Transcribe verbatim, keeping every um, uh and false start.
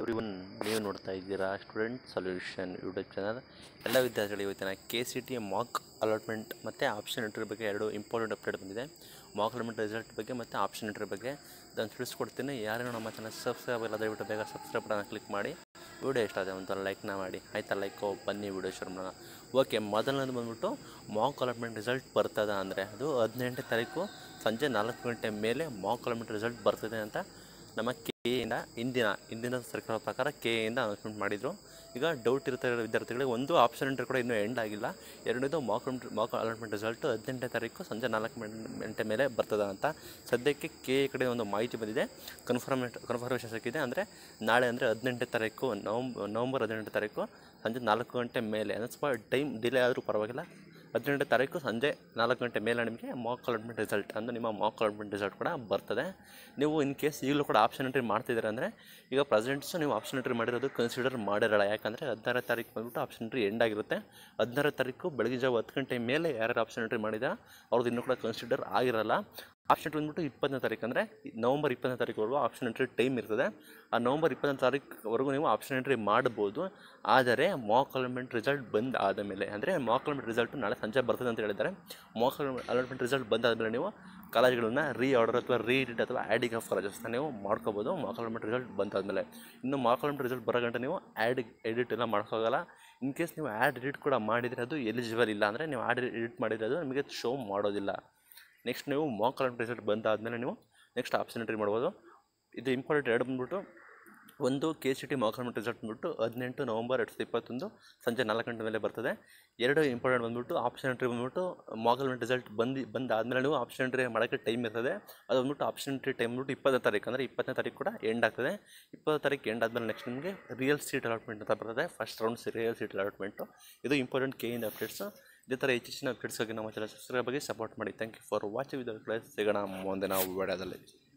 Everyone, ನೀವು ನೋಡ್ತಾ ಇದ್ದೀರಾ ಸ್ಟೂಡೆಂಟ್ ಸೊಲ್ಯೂಷನ್ ಯೂಟ್ಯೂಬ್ ಚಾನಲ್. ಎಲ್ಲ ವಿದ್ಯಾರ್ಥಿಗಳು ಇವತ್ತಿನ K C T mock allotment ಮತ್ತು ಆಪ್ಷನ್ ಎಂಟ್ರಿ ಬಗ್ಗೆ ಎರಡು ಇಂಪಾರ್ಟೆಂಟ್ ಅಪ್ಡೇಟ್ ಬಂದಿದೆ. ಮಾಕ್ ಅಲಾಟ್ಮೆಂಟ್ ರಿಸಲ್ಟ್ ಬಗ್ಗೆ ಮತ್ತು ಆಪ್ಷನ್ ಎಂಟ್ರಿ ಬಗ್ಗೆ ಅದನ್ನು ತಿಳಿಸ್ಕೊಡ್ತೀನಿ. ಯಾರೇನೋ ನಮ್ಮ ಚಾನಲ್ ಸಬ್ಸ್ಕ್ರೈಬ್ ಇಲ್ಲ ದಯವಿಟ್ಟು ಬೇಗ ಸಬ್ಸ್ಕ್ರೈಬ್ ಬಟನ್ ಕ್ಲಿಕ್ ಮಾಡಿ. ವಿಡಿಯೋ ಇಷ್ಟ ಆದ ಒಂದು ಲೈಕ್ನ ಮಾಡಿ. ಆಯ್ತಾ, ಲೈಕು ಬನ್ನಿ ವಿಡಿಯೋ ಶುರು ಮಾಡೋಣ. ಓಕೆ, ಮೊದಲನೇದು ಬಂದ್ಬಿಟ್ಟು ಮಾಕ್ ಅಲಾಟ್ಮೆಂಟ್ ರಿಸಲ್ಟ್ ಬರ್ತದ ಅಂದರೆ ಅದು ಹದಿನೆಂಟನೇ ತಾರೀಕು ಸಂಜೆ ನಾಲ್ಕು ಗಂಟೆ ಮೇಲೆ ಮಾಕ್ ಅಲಾಟ್ಮೆಂಟ್ ರಿಸಲ್ಟ್ ಬರ್ತದೆ ಅಂತ ನಮ್ಮ ಕೆ ಎಯಿಂದ ಇಂದಿನ ಇಂದಿನ ಸರ್ಕಾರ ಪ್ರಕಾರ ಕೆ ಎಯಿಂದ ಅನೌನ್ಸ್ಮೆಂಟ್ ಮಾಡಿದರು. ಈಗ ಡೌಟ್ ಇರ್ತಾ ಇರೋ ವಿದ್ಯಾರ್ಥಿಗಳಿಗೆ ಒಂದು ಆಪ್ಷನ್ ಎಂಟ್ರಿ ಕೂಡ ಇನ್ನೂ ಎಂಡ್ ಆಗಿಲ್ಲ. ಎರಡನೇದು ಮಾಕ್ ಮಾಕ್ ಅಲಾಟ್ಮೆಂಟ್ ರಿಸಲ್ಟ್ ಹದಿನೆಂಟನೇ ತಾರೀಕು ಸಂಜೆ ನಾಲ್ಕು ಗಂಟೆ ಮೇಲೆ ಬರ್ತದ ಅಂತ ಸದ್ಯಕ್ಕೆ ಕೆ ಎ ಕಡೆ ಒಂದು ಮಾಹಿತಿ ಬಂದಿದೆ. ಕನ್ಫರ್ಮೇಟ್ ಕನ್ಫರ್ಮೇಷನ್ ಸಿಕ್ಕಿದೆ. ಅಂದರೆ ನಾಳೆ ಅಂದರೆ ಹದಿನೆಂಟನೇ ತಾರೀಕು ನವಂಬರ್ ನವಂಬರ್ ಹದಿನೆಂಟನೇ ತಾರೀಕು ಸಂಜೆ ನಾಲ್ಕು ಗಂಟೆ ಮೇಲೆ ಅಂದರೆ ಸ್ವಲ್ಪ ಟೈಮ್ ಡಿಲೇ ಆದರೂ ಪರವಾಗಿಲ್ಲ. ಹದಿನೆಂಟನೇ ತಾರೀಕು ಸಂಜೆ ನಾಲ್ಕು ಗಂಟೆ ಮೇಲೆ ನಿಮಗೆ ಮಾಕ್ ಅಲಾಟ್ಮೆಂಟ್ ರಿಸಲ್ಟ್ ಅಂದರೆ ನಿಮ್ಮ ಮಾಕ್ ಅಲಾಟ್ಮೆಂಟ್ ರಿಸಲ್ಟ್ ಕೂಡ ಬರ್ತದೆ. ನೀವು ಇನ್ ಕೇಸ್ ಈಗಲೂ ಕೂಡ ಆಪ್ಷನ್ ಎಂಟ್ರಿ ಮಾಡ್ತಿದ್ದೀರ ಅಂದರೆ ಈಗ ಪ್ರೆಸೆಂಟ್ಸು ನೀವು ಆಪ್ಷನ್ ಎಂಟ್ರಿ ಮಾಡಿರೋದು ಕನ್ಸಿಡರ್ ಮಾಡಿರಲ್ಲ. ಯಾಕಂದರೆ ಹದಿನಾರನೇ ತಾರೀಕು ಬಂದ್ಬಿಟ್ಟು ಆಪ್ಷನ್ ಎಂಟ್ರಿ ಎಂಡ್ ಆಗಿರುತ್ತೆ. ಹದಿನಾರನೇ ತಾರೀಕು ಬೆಳಗ್ಗೆ ಜಾವ ಹತ್ತು ಗಂಟೆ ಮೇಲೆ ಯಾರ್ಯಾರು ಆಪ್ಷನ್ ಎಂಟ್ರಿ ಮಾಡಿದ ಅವ್ರದ್ದು ಇನ್ನೂ ಕೂಡ ಕನ್ಸಿಡರ್ ಆಗಿರಲ್ಲ. ಆಪ್ಷನ್ ಎಂಟ್ರಿ ಬಂದ್ಬಿಟ್ಟು ಇಪ್ಪತ್ತನೇ ತಾರೀಕು ಅಂದರೆ ನವಂಬರ್ ಇಪ್ಪತ್ತನೇ ತಾರೀಕುವರೆಗೂ ಆಪ್ಷನ್ ಎಂಟ್ರಿ ಟೈಮ್ ಇರ್ತದೆ. ಆ ನವಂಬರ್ ಇಪ್ಪತ್ತನೇ ತಾರೀಕುವರೆಗೂ ನೀವು ಆಪ್ಷನ್ ಎಂಟ್ರಿ ಮಾಡ್ಬೋದು. ಆದರೆ ಮಾಕ್ ಅಲಾಟ್ಮೆಂಟ್ ರಿಸಲ್ಟ್ ಬಂದು ಆದಮೇಲೆ ಅಂದರೆ ಮಾಕ್ ಅಲಾಟ್ಮೆಂಟ್ ರಿಸಲ್ಟ್ ನಾಳೆ ಸಂಜೆ ಬರ್ತದೆ ಅಂತ ಹೇಳಿದ್ದಾರೆ. ಮಾಕ್ ಅಲಾಟ್ಮೆಂಟ್ ರಿಸಲ್ಟ್ ಬಂದಾದಮೇಲೆ ನೀವು ಕಾಲೇಜ್ಗಳನ್ನ ರೀ ಆರ್ಡರ್ ಅಥವಾ ರೀ ಎಡಿಟ್ ಅಥವಾ ಆ್ಯಡಿಂಗ್ ಆಫ್ ಕಾಲೇಜಸ್ನ ನೀವು ಮಾಡ್ಕೋಬೋದು. ಮಾಕ್ ಅಲಾಟ್ಮೆಂಟ್ ರಿಸಲ್ಟ್ ಬಂದಾದಮೇಲೆ ಇನ್ನು ಮಾಕ್ ಅಲಾಟ್ಮೆಂಟ್ ರಿಸಲ್ಟ್ ಬರೋ ಗಂಟೆ ನೀವು ಆ್ಯಡ್ ಎಡಿಟ್ ಎಲ್ಲ ಮಾಡ್ಕೋಗಲ್ಲ. ಇನ್ ಕೇಸ್ ನೀವು ಆ್ಯಡ್ ಎಡಿಟ್ ಕೂಡ ಮಾಡಿದರೆ ಅದು ಎಲಿಜಿಬಲ್ ಇಲ್ಲ. ಅಂದರೆ ನೀವು ಆ್ಯಡ್ ಎಡಿಟ್ ಮಾಡಿರೋದು ನಿಮಗೆ ಶೋ ಮಾಡೋದಿಲ್ಲ. ನೆಕ್ಸ್ಟ್ ನೀವು ಮಾಕ್ ಅಲಾಟ್ಮೆಂಟ್ ರಿಸಲ್ಟ್ ಬಂದಾದಮೇಲೆ ನೀವು ನೆಕ್ಸ್ಟ್ ಆಪ್ಷನ್ ಎಂಟ್ರಿ ಮಾಡ್ಬೋದು. ಇದು ಇಂಪಾರ್ಟೆಂಟ್ ಎರಡು ಬಂದ್ಬಿಟ್ಟು ಒಂದು K C T mock allotment result ಬಂದ್ಬಿಟ್ಟು ಹದಿನೆಂಟು ನವಂಬರ್ ಎರಡು ಸಾವಿರದ ಇಪ್ಪತ್ತೊಂದು ಸಂಜೆ ನಾಲ್ಕು ಗಂಟೆ ಮೇಲೆ ಬರ್ತದೆ. ಎರಡು ಇಂಪಾರ್ಟೆಂಟ್ ಬಂದ್ಬಿಟ್ಟು ಆಪ್ಷನ್ ಎಂಟ್ರಿ ಬಂದ್ಬಿಟ್ಟು ಮಾಕ್ ಅಲಾಟ್ಮೆಂಟ್ ರಿಸಲ್ಟ್ ಬಂದು ಬಂದಾದಮೇಲೆ ನೀವು ಆಪ್ಷನ್ ಎಂಟ್ರಿ ಮಾಡೋಕ್ಕೆ ಟೈಮ್ ಇರ್ತದೆ. ಅದು ಬಂದ್ಬಿಟ್ಟು ಆಪ್ಷನ್ ಎಂಟ್ರಿ ಟೈಮ್ ಬಂದ್ಬಿಟ್ಟು ಇಪ್ಪತ್ತನೇ ತಾರೀಕು ಅಂದರೆ ಇಪ್ಪತ್ತನೇ ತಾರೀಕು ಕೂಡ ಎಂಡ್ ಆಗ್ತದೆ. ಇಪ್ಪತ್ತನೇ ತಾರೀಕು ಎಂಡ್ ಆದಮೇಲೆ ನೆಕ್ಸ್ಟ್ ನಿಮಗೆ ರಿಯಲ್ ಸೀಟ್ ಅಲಾಟ್ಮೆಂಟ್ ಅಂತ ಬರ್ತದೆ. First round real seat allotment. ಇದು ಇಂಪಾರ್ಟೆಂಟ್ ಕೆ ಇಂದ ಅಪ್ಡೇಟ್ಸು. ಇದೇ ಥರ ಹೆಚ್ಚಿನ ಅಪ್ಡೇಟ್ಸ್ಗಾಗಿ ನಮ್ಮ ಚಾನಲ್ ಸಬ್ಸ್ಕ್ರೈಬ್ ಆಗಿ ಸಪೋರ್ಟ್ ಮಾಡಿ. Thank you for watching video. ಸಿಗೋಣ ಮುಂದಿನ ವಿಡಿಯೋದಲ್ಲಿ.